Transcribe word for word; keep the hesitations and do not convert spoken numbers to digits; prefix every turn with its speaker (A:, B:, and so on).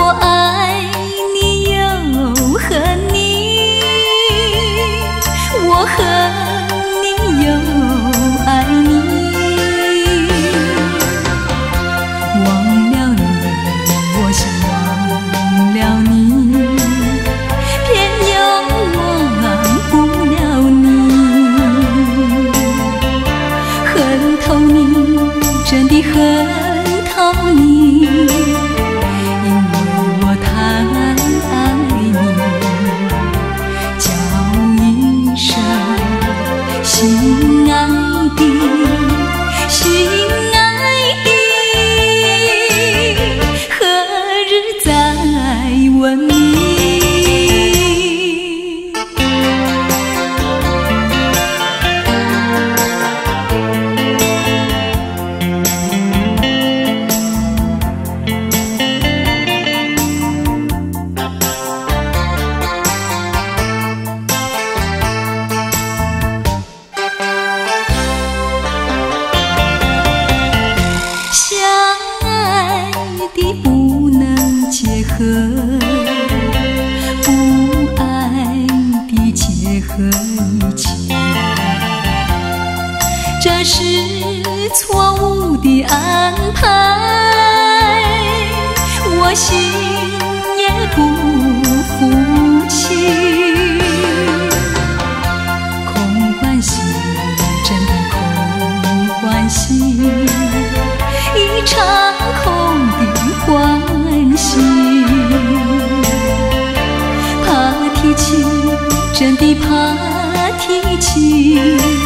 A: 我爱你又恨你，我恨你又爱你。忘了你，我想忘了你，偏又忘不了你。恨透你，真的恨透你，因为我太爱你，叫一声心爱的，心爱的，何日再问你？的不能结合，不爱的结合一起，这是错误的安排，我心也不服气。空欢喜，真的空欢喜，一场空的欢喜，怕提起，真的怕提起。